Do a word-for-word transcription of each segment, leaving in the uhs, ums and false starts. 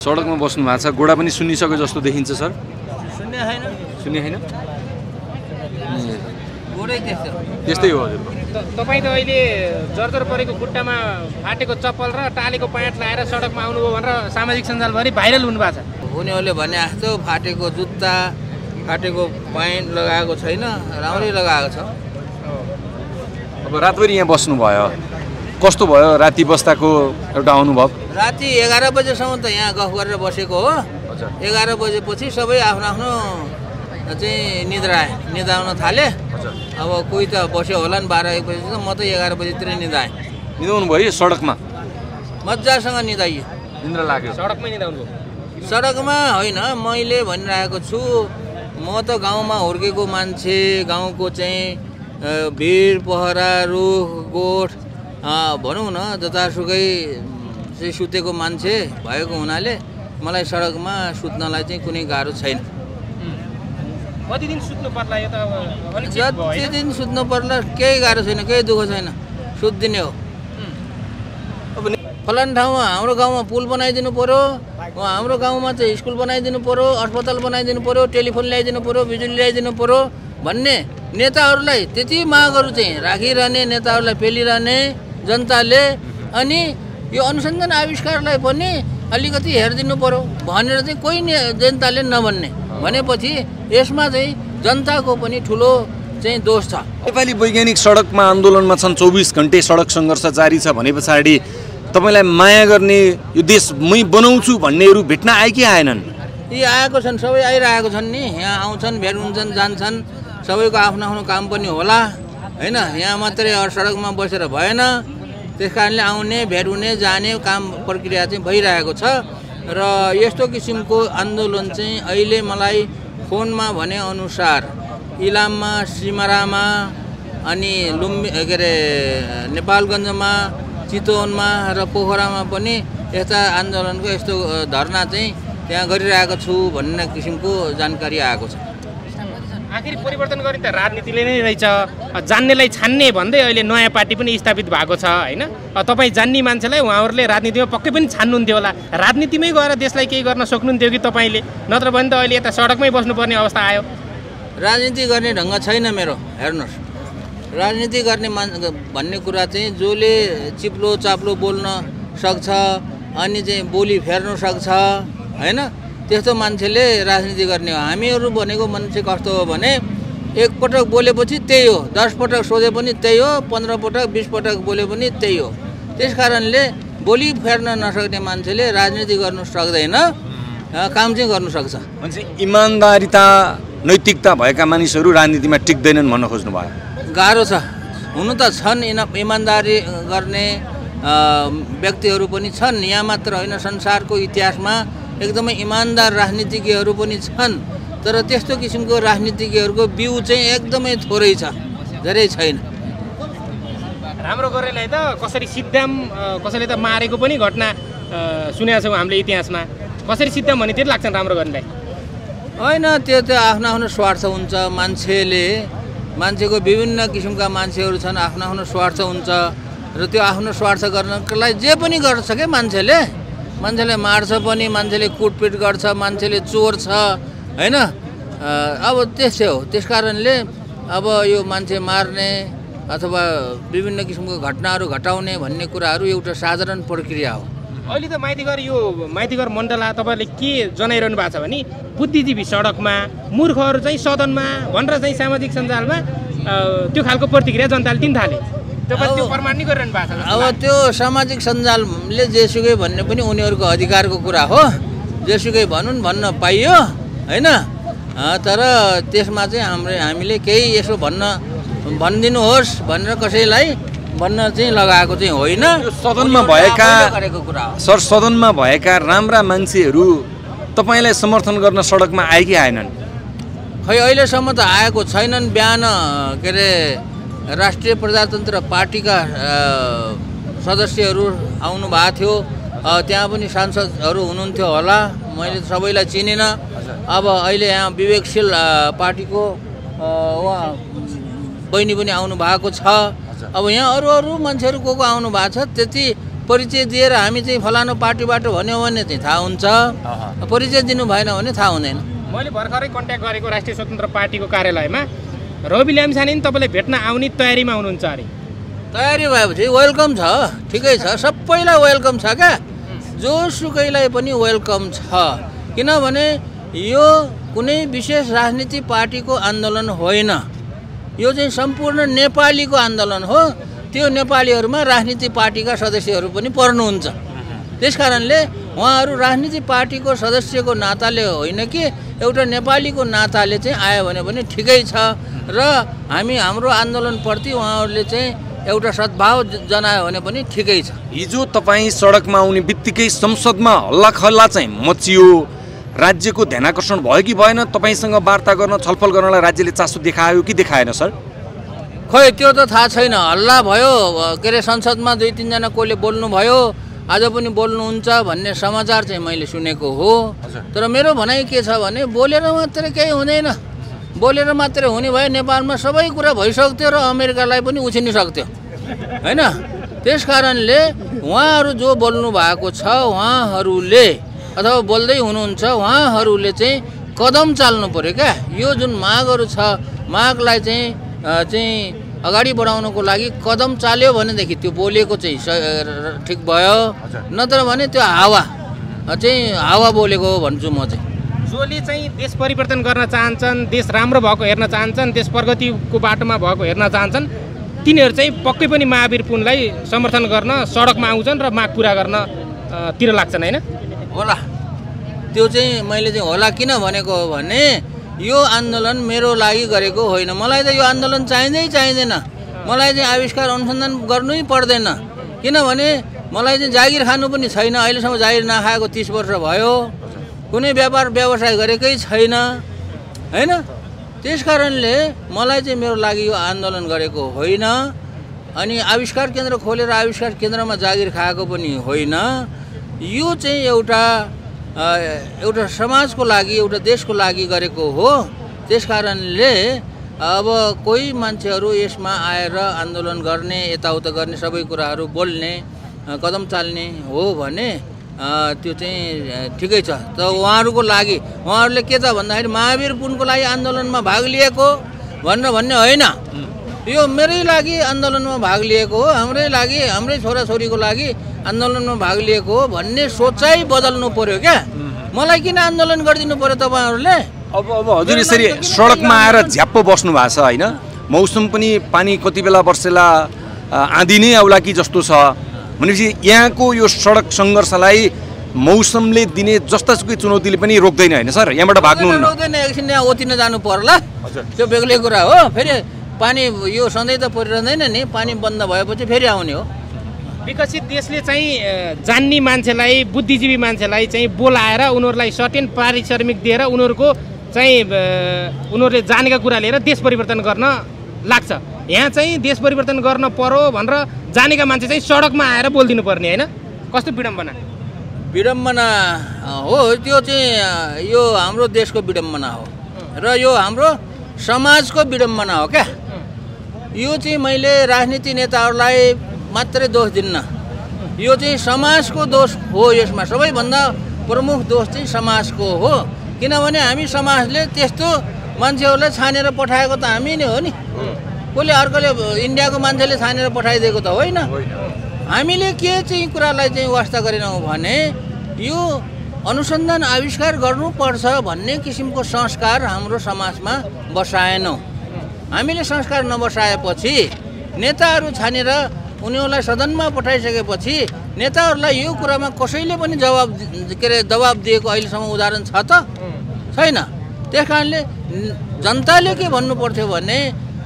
सडकमा बस्नु भएको छ, गोडा पनि सुन्निसक्यो जस्तो देखिन्छ सर। सुन्ने छैन, सुन्ने छैन, गोडै त्यस्तो त्यस्तै हो हजुर। तपाईँ त अहिले जर्जर परेको खुट्टामा फाटेको चप्पल र टालेको प्यान्ट लाएर सडकमा आउनुभयो भनेर सामाजिक सञ्जालभरि भाइरल हुनुभएको छ। उनीहरूले भने जस्तो फाटेको जुत्ता फाटेको प्यान्ट लगाएको छैन, राम्रै लगाएको छ। अब रातभरि यहाँ बस्नुभयो, कस्तो भयो राति बस्दाको एउटा अनुभव? राति एघार बजेसम्म त यहाँ गफ गरेर बसेको हो। एघार बजेपछि सबै आफ्नो आफ्नो चाहिँ निद्रा निदाउन थाले। अब कोही त बस्यो होला नि बाह्र एक बजी, म त एघार बजीतिर निदाएँ। निदाउनु भयो सडकमा? मजासँग निदाइयो, निद्रा लाग्यो। सडकमै निदाउनु भयो? सडकमा होइन, मैले भनिरहेको छु म त गाउँमा हुर्केको मान्छे, गाउँको चाहिँ भिड पहरा रुख गोठ भनौँ न जतासुकै चाहिँ सुतेको मान्छे भएको हुनाले मलाई सडकमा सुत्नलाई चाहिँ कुनै गाह्रो छैन। कति दिन सुत्नु पर्ला यो त? जति दिन सुत्नु पर्ला केही गाह्रो छैन, केही दुःख छैन, सुत्दिने हो। फलान ठाउँमा हाम्रो गाउँमा पुल बनाइदिनु पऱ्यो, हाम्रो गाउँमा चाहिँ स्कुल बनाइदिनु पऱ्यो, अस्पताल बनाइदिनु पऱ्यो, टेलिफोन ल्याइदिनु पऱ्यो, बिजुली ल्याइदिनु पऱ्यो भन्ने नेताहरूलाई त्यति मागहरू चाहिँ राखिरहने, नेताहरूलाई पेलिरहने जनताले। अनि यो अनुसन्धान आविष्कारलाई पनि अलिकति हेरिदिनु पऱ्यो भनेर चाहिँ कोही जनताले नभन्ने भनेपछि यसमा चाहिँ जनताको पनि ठुलो चाहिँ दोष छ। नेपाली वैज्ञानिक सडकमा आन्दोलनमा छन्, चौबिस घन्टे सडक सङ्घर्ष जारी छ भने पछाडि तपाईँलाई माया गर्ने यो देश मै बनाउँछु भन्नेहरू भेट्न आए कि आएनन्? यी आएको छन्, सबै आइरहेको छन् नि, यहाँ आउँछन्, भेट हुन्छन्, जान्छन्, सबैको आफ्नो आफ्नो काम पनि होला होइन। यहाँ मात्रै सडकमा बसेर भएन, त्यस कारणले आउने भेट हुने जाने काम प्रक्रिया चाहिँ भइरहेको छ। र यस्तो किसिमको आन्दोलन चाहिँ अहिले मलाई फोनमा भने अनुसार इलाममा, सिमरामा, अनि लुम्बी के अरे नेपालगञ्जमा, चितवनमा र पोखरामा पनि यस्ता आन्दोलनको यस्तो धरना चाहिँ त्यहाँ गरिरहेको छु भन्ने किसिमको जानकारी आएको छ। आखिर परिवर्तन गर्ने त राजनीतिले नै रहेछ, जान्नेलाई छान्ने भन्दै अहिले नयाँ पार्टी पनि स्थापित भएको छ होइन। तपाईँ जान्ने मान्छेलाई उहाँहरूले राजनीतिमा पक्कै पनि छान्नुहुन्थ्यो होला, राजनीतिमै गएर देशलाई केही गर्न सक्नुहुन्थ्यो कि तपाईँले? नत्र भने त अहिले यता सडकमै बस्नुपर्ने अवस्था आयो। राजनीति गर्ने ढङ्ग छैन मेरो, हेर्नुहोस्, राजनीति गर्ने मान भन्ने कुरा चाहिँ जसले चिप्लो चाप्लो बोल्न सक्छ अनि चाहिँ बोली फेर्न सक्छ होइन, त्यस्तो मान्छेले राजनीति गर्ने हो। हामीहरू भनेको मान्छे कस्तो हो भने एकपटक बोलेपछि त्यही हो, दस पटक सोधे पनि त्यही हो, पन्ध्र पटक बिस पटक बोले पनि त्यही हो। त्यस कारणले बोली फेर्न नसक्ने मान्छेले राजनीति गर्नु सक्दैन, काम चाहिँ गर्नु सक्छ। मान्छे इमान्दारिता नैतिकता भएका मानिसहरू राजनीतिमा टिक्दैनन् भन्न खोज्नु भयो? गाह्रो छ, हुनु त छन्, इमान्दारी गर्ने व्यक्तिहरू पनि छन्, यहाँ मात्र होइन संसारको इतिहासमा एकदमै इमान्दार राजनीतिज्ञहरू पनि छन्। तर त्यस्तो किसिमको राजनीतिज्ञहरूको बिउ चाहिँ एकदमै थोरै छ, धेरै छैन। राम्रो गर्नेलाई त कसरी सिद्धाम, कसैले त मारेको पनि घटना सुनेका छौँ हामीले इतिहासमा। कसरी सिद्धाम भने त्यति लाग्छ राम्रो गर्नेलाई? होइन, त्यो त आफ्नो आफ्नो स्वार्थ हुन्छ। मान्छेले मान्छेको विभिन्न किसिमका मान्छेहरू छन्, आफ्नो आफ्नो स्वार्थ हुन्छ र त्यो आफ्नो स्वार्थ गर्नको लागि जे पनि गर्छ क्या मान्छेले। मान्छेले मार्छ पनि, मान्छेले कुटपिट गर्छ, मान्छेले चोर छ होइन। अब त्यस्तै हो, त्यस कारणले अब यो मान्छे मार्ने अथवा विभिन्न किसिमको घटनाहरू घटाउने भन्ने कुराहरू एउटा साधारण प्रक्रिया हो। अहिले त माइतीघर यो माइतीघर मण्डला तपाईँले के जनाइरहनु भएको छ भने बुद्धिजीवी सडकमा, मूर्खहरू चाहिँ सदनमा भनेर चाहिँ सामाजिक सञ्जालमा त्यो खालको प्रतिक्रिया जनताले दिन थाले। तपाईँ त्यो प्रमाण नै गरिरहनु भएको छ? अब त्यो सामाजिक सञ्जालले जेसुकै भन्ने पनि उनीहरूको अधिकारको कुरा हो, जेसुकै भनुन् भन्न पाइयो होइन। तर त्यसमा चाहिँ हाम्रो हामीले केही यसो भन्न भनिदिनुहोस् भनेर कसैलाई भन्न चाहिँ लगाएको चाहिँ होइन। सदनमा भएका सर सदनमा भएका राम्रा मान्छेहरू तपाईँलाई समर्थन गर्न सडकमा आए कि आएनन्? खै अहिलेसम्म त आएको छैनन्। बिहान के अरे राष्ट्रिय प्रजातन्त्र पार्टीका सदस्यहरू आउनु भएको थियो, त्यहाँ पनि सांसदहरू हुनुहुन्थ्यो होला, मैले सबैलाई चिनिनँ। अब अहिले यहाँ विवेकशील पार्टीको उहाँ बहिनी पनि आउनु भएको छ। अब यहाँ अरू अरू मान्छेहरू को को आउनु भएको छ, त्यति परिचय दिएर हामी चाहिँ फलानु पार्टीबाट भन्यो भने चाहिँ थाहा हुन्छ, परिचय दिनु भएन भने थाहा हुँदैन। मैले भर्खरै कन्ट्याक्ट गरेको राष्ट्रिय स्वतन्त्र पार्टीको कार्यालयमा रवि लामिछाने नि तपाईँलाई भेट्न आउने तयारीमा हुनुहुन्छ अरे। तयारी भएपछि वेलकम छ, ठिकै छ, सबैलाई वेलकम छ क्या, जोसुकैलाई पनि वेलकम छ। किनभने यो कुनै विशेष राजनीतिक पार्टीको आन्दोलन होइन, यो चाहिँ सम्पूर्ण नेपालीको आन्दोलन हो। त्यो नेपालीहरूमा राजनीतिक पार्टीका सदस्यहरू पनि पर्नुहुन्छ। त्यस कारणले उहाँहरू राजनीतिक पार्टीको सदस्यको नाताले होइन कि एउटा नेपालीको नाताले चाहिँ आयो भने पनि ठिकै छ र हामी हाम्रो आन्दोलनप्रति उहाँहरूले चाहिँ एउटा सद्भाव जनायो भने पनि ठिकै छ। हिजो तपाईँ सडकमा आउने बित्तिकै संसदमा हल्लाखल्ला चाहिँ मचियो, राज्यको ध्यानाकर्षण भयो कि भएन? तपाईँसँग वार्ता गर्न छलफल गर्नलाई राज्यले चासो देखायो कि देखाएन सर? खोइ त्यो त थाहा छैन। हल्ला भयो के अरे संसदमा दुई तिनजना कोहीले बोल्नुभयो, आज पनि बोल्नुहुन्छ भन्ने समाचार चाहिँ मैले सुनेको हो। तर मेरो भनाइ के छ भने बोलेर मात्रै केही हुँदैन, बोलेर मात्रै हुने भए नेपालमा सबै कुरा भइसक्थ्यो र अमेरिकालाई पनि उछिनि सक्थ्यो होइन। त्यस कारणले उहाँहरू जो बोल्नु भएको छ, उहाँहरूले अथवा बोल्दै हुनुहुन्छ, उहाँहरूले चाहिँ कदम चाल्नु पऱ्यो क्या। यो जुन मागहरू छ, मागलाई चाहिँ चाहिँ अगाडि बढाउनको लागि कदम चाल्यो भनेदेखि त्यो बोलेको चाहिँ ठिक भयो, नत्र भने त्यो हावा चाहिँ हावा बोलेको हो भन्छु म चाहिँ। जसले चाहिँ देश परिवर्तन गर्न चाहन्छन्, देश राम्रो भएको हेर्न चाहन्छन्, देश प्रगतिको बाटोमा भएको हेर्न चाहन्छन्, तिनीहरू चाहिँ पक्कै पनि महावीर पुनलाई समर्थन गर्न सडकमा आउँछन् र माग पुरा गर्न तिर लाग्छन् होइन? होला, त्यो चाहिँ मैले चाहिँ होला किन भनेको हो भने यो आन्दोलन मेरो लागि गरेको होइन। मलाई त यो आन्दोलन चाहिँदै चाहिँदैन, मलाई चाहिँ आविष्कार अनुसन्धान गर्नै पर्दैन। किनभने मलाई चाहिँ जागिर खानु पनि छैन, अहिलेसम्म जागिर नखाएको तिस वर्ष भयो, कुनै व्यापार व्यवसाय गरेकै छैन होइन। त्यस कारणले मलाई चाहिँ मेरो लागि यो आन्दोलन गरेको होइन। अनि आविष्कार केन्द्र खोलेर आविष्कार केन्द्रमा जागिर खाएको पनि होइन। यो चाहिँ एउटा एउटा समाजको लागि, एउटा देशको लागि गरेको हो। त्यस कारणले अब कोही मान्छेहरू यसमा आएर आन्दोलन गर्ने, यताउता गर्ने, सबै कुराहरू बोल्ने, कदम चाल्ने हो भने त्यो चाहिँ ठिकै छ। त उहाँहरूको लागि उहाँहरूले के त भन्दाखेरि महावीर पुनको लागि आन्दोलनमा भाग लिएको भनेर भन्ने होइन, यो मेरै लागि आन्दोलनमा भाग लिएको हो, हाम्रै लागि, हाम्रै छोराछोरीको लागि आन्दोलनमा भाग लिएको हो भन्ने सोचाइ बदल्नु पर्यो क्या। मलाई किन आन्दोलन गरिदिनु पर्यो तपाईँहरूले? अब अब हजुर यसरी सडकमा आएर झ्याप्प बस्नु भएको छ होइन, मौसम पनि पानी कति बेला वर्षेला आँधी नै आउला कि जस्तो छ भनेपछि यहाँको यो सडक सङ्घर्षलाई मौसमले दिने जस्तासुकै चुनौतीले पनि रोक्दैन होइन सर? यहाँबाट भाग्नुहुन्न? रोक्दैन, एकछिन यहाँ ओतिन जानु पर्ला, त्यो बेग्लै कुरा हो। फेरि पानी यो सधैँ त परिरहँदैन नि, पानी बन्द भएपछि फेरि आउने हो। विकसित देशले चाहिँ जान्ने मान्छेलाई, बुद्धिजीवी मान्छेलाई चाहिँ बोलाएर उनीहरूलाई सर्टेन पारिश्रमिक दिएर उनीहरूको चाहिँ उनीहरूले जानेका कुरा लिएर देश परिवर्तन गर्न लाग्छ। यहाँ चाहिँ देश परिवर्तन गर्न पर्यो भनेर जानेका मान्छे चाहिँ सडकमा आएर बोलिदिनु पर्ने होइन? कस्तो विडम्बना विडम्बना हो त्यो चाहिँ। यो हाम्रो देशको विडम्बना हो र यो हाम्रो समाजको विडम्बना हो क्या। यो चाहिँ मैले राजनीति नेताहरूलाई मात्रै दोष दिन्न, यो चाहिँ समाजको दोष हो। यसमा सबैभन्दा प्रमुख दोष चाहिँ समाजको हो। किनभने हामी समाजले त्यस्तो मान्छेहरूलाई छानेर पठाएको त हामी नै हो नि, कसले अर्कोले इन्डियाको मान्छेले छानेर पठाइदिएको त होइन। हामीले के चाहिँ कुरालाई चाहिँ वास्ता गरेनौँ भने यो अनुसन्धान आविष्कार गर्नुपर्छ भन्ने किसिमको संस्कार हाम्रो समाजमा बसाएनौँ। हामीले संस्कार नबसाएपछि नेताहरू छानेर उनीहरूलाई सदनमा पठाइसकेपछि नेताहरूलाई यो कुरामा कसैले पनि जवाब के अरे दबाब दिएको अहिलेसम्म उदाहरण छ त छैन। त्यस कारणले जनताले के भन्नु पर्थ्यो भने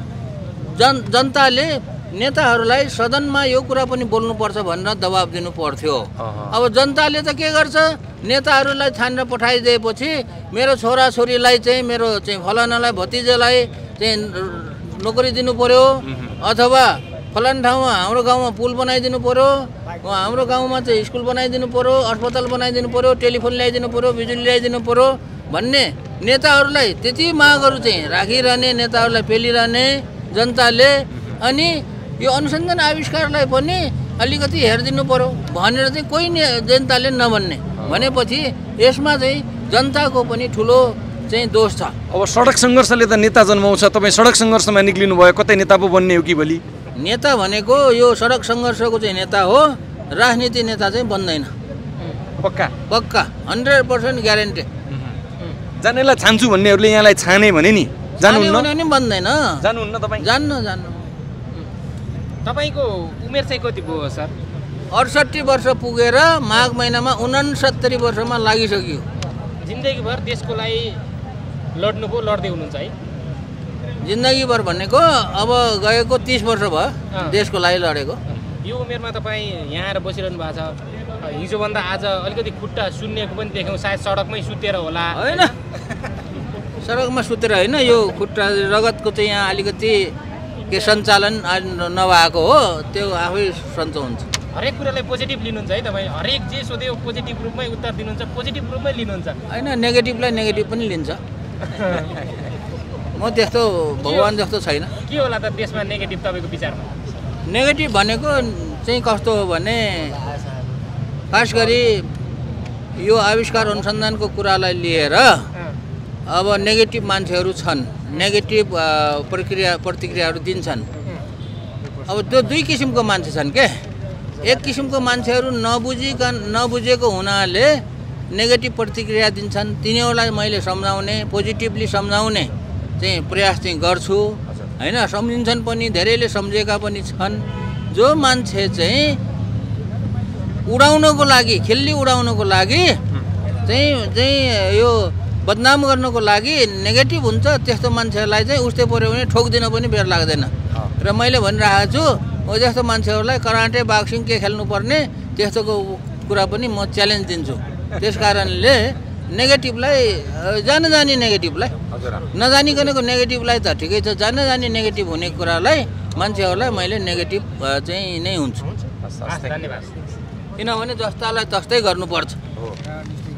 जन जनताले नेताहरूलाई सदनमा यो कुरा पनि बोल्नुपर्छ भनेर दबाब दिनु पर्थ्यो। अब जनताले त के गर्छ, नेताहरूलाई छानेर पठाइदिएपछि मेरो छोराछोरीलाई चाहिँ मेरो चाहिँ फलानालाई भतिजालाई चाहिँ नोकरी दिनु पर्यो, अथवा फलाना ठाउँमा हाम्रो गाउँमा पुल बनाइदिनु पर्यो, हाम्रो गाउँमा चाहिँ स्कुल बनाइदिनु पर्यो, अस्पताल बनाइदिनु पर्यो, टेलिफोन ल्याइदिनु पर्यो, बिजुली ल्याइदिनु पर्यो भन्ने नेताहरूलाई त्यति मागहरू चाहिँ राखिरहने, नेताहरूलाई पेलिरहने जनताले। अनि यो अनुसन्धान आविष्कारलाई पनि अलिकति हेरिदिनु पर्यो भनेर चाहिँ कोही जनताले नभन्ने भनेपछि यसमा चाहिँ जनताको पनि ठुलो चाहिँ दोष छ। अब सडक सङ्घर्षले त नेता जन्माउँछ, तपाईँ सडक सङ्घर्षमा निक्लिनु भयो, कतै नेता पो बन्ने हो कि भोलि? नेता भनेको यो सडक सङ्घर्षको चाहिँ नेता हो, राजनीति नेता चाहिँ बन्दैन। पक्का पक्का हन्ड्रेड पर्सेन्ट ग्यारेन्टी। जानेलाई छान्छु भन्नेहरूले यहाँलाई छाने भने नि जानुहुन्न नि बन्दैन। जानुहुन्न तपाईँ? जान्नु जान्नु। तपाईँको उमेर चाहिँ कति भयो सर? अडसट्ठी वर्ष पुगेर माघ महिनामा उनसत्तरी वर्षमा लागिसक्यो। जिन्दगीभर देशको लागि लड्नुभयो, लड्दै हुनुहुन्छ है? जिन्दगीभर भनेको अब गएको तिस वर्ष भयो देशको लागि लडेको। यो उमेरमा तपाईँ यहाँ आएर बसिरहनु भएको छ, हिजोभन्दा आज अलिकति खुट्टा सुन्नेको पनि देख्यौँ, सायद सडकमै सुतेर होला। होइन सडकमा सुतेर होइन, यो खुट्टा रगतको चाहिँ यहाँ अलिकति के सञ्चालन नभएको हो, त्यो आफै सन्चो हुन्छ। हरेक कुरालाई पोजिटिभ लिनुहुन्छ है तपाईँ? हरेक जे सोध्यो पोजिटिभ रूपमै उत्तर दिनुहुन्छ, पोजिटिभ रूपमै लिनुहुन्छ? होइन नेगेटिभलाई नेगेटिभ पनि लिन्छ। म त्यस्तो भगवान् जस्तो छैन। के होला त देशमा नेगेटिभ तपाईँको विचारमा? नेगेटिभ भनेको चाहिँ कस्तो हो भने खास गरी यो आविष्कार अनुसन्धानको कुरालाई लिएर अब नेगेटिभ मान्छेहरू छन्, नेगेटिभ प्रक्रिया प्रतिक्रियाहरू दिन्छन्। अब त्यो दुई किसिमको मान्छे छन् के। एक किसिमको मान्छेहरू नबुझिकन नबुझेको हुनाले नेगेटिभ प्रतिक्रिया दिन्छन्, तिनीहरूलाई मैले सम्झाउने पोजिटिभली सम्झाउने चाहिँ प्रयास चाहिँ गर्छु होइन। सम्झिन्छन् पनि, धेरैले सम्झेका पनि छन्। जो मान्छे चाहिँ उडाउनको लागि खिल्ली उडाउनको लागि चाहिँ चाहिँ यो बदनाम गर्नको लागि नेगेटिभ हुन्छ, त्यस्तो मान्छेहरूलाई चाहिँ उस्तै पऱ्यो भने ठोकिदिन पनि बेर लाग्दैन। र मैले भनिरहेको छु हो जस्तो मान्छेहरूलाई कराटे बक्सिङ के खेल्नुपर्ने त्यस्तोको कुरा पनि म च्यालेन्ज दिन्छु। त्यस कारणले नेगेटिभलाई जान जानी नेगेटिभलाई नजानिकनको नेगेटिभलाई त ठिकै छ, जान जानी नेगेटिभ हुने कुरालाई मान्छेहरूलाई मैले नेगेटिभ चाहिँ नै हुन्छु। धन्यवाद। किनभने जस्तालाई तस्तै गर्नुपर्छ।